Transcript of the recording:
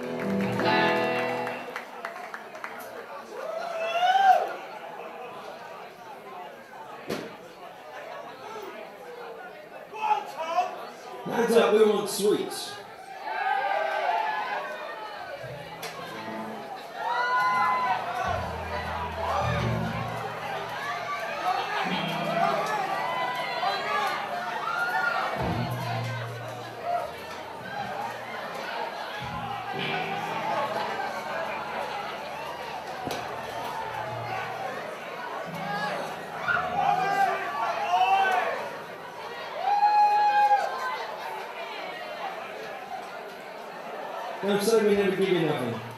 Hands up, we want sweets. Don't say we never give you nothing.